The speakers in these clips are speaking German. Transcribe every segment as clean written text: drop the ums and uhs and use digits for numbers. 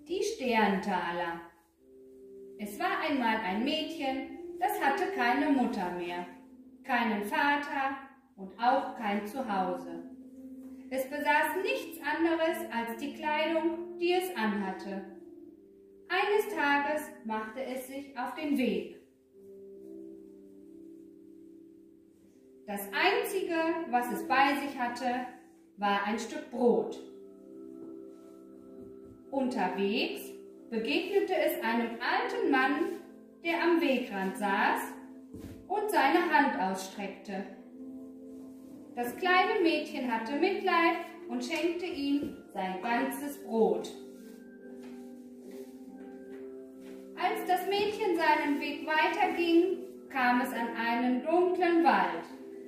Die Sterntaler. Es war einmal ein Mädchen, das hatte keine Mutter mehr, keinen Vater und auch kein Zuhause. Es besaß nichts anderes als die Kleidung, die es anhatte. Eines Tages machte es sich auf den Weg. Das Einzige, was es bei sich hatte, war ein Stück Brot. Unterwegs begegnete es einem alten Mann, der am Wegrand saß und seine Hand ausstreckte. Das kleine Mädchen hatte Mitleid und schenkte ihm sein ganzes Brot. Als das Mädchen seinen Weg weiterging, kam es an einen dunklen Wald.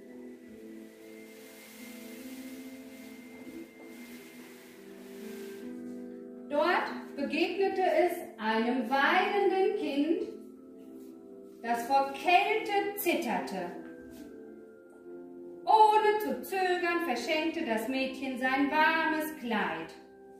Dort begegnete es einem weinenden Kind, das vor Kälte zitterte. Ohne zu zögern verschenkte das Mädchen sein warmes Kleid.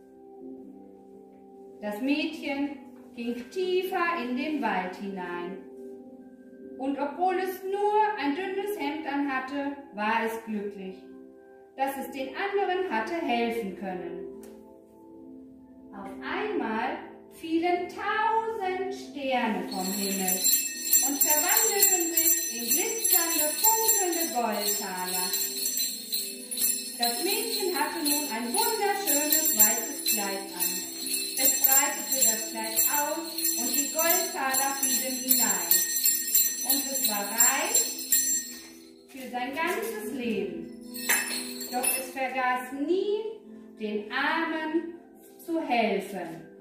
Das Mädchen ging tiefer in den Wald hinein. Und obwohl es nur ein dünnes Hemd anhatte, war es glücklich, dass es den anderen hatte helfen können. Auf einmal fielen 1000 Sterne vom Himmel und verwandelten sich in glitzernde, funkelnde Goldtaler. Das Mädchen hatte nun ein wunderschönes weißes Kleid an. Es breitete das Kleid aus und die Goldtaler fielen hinein. Und es war reich für sein ganzes Leben. Doch es vergaß nie, den Armen zu helfen.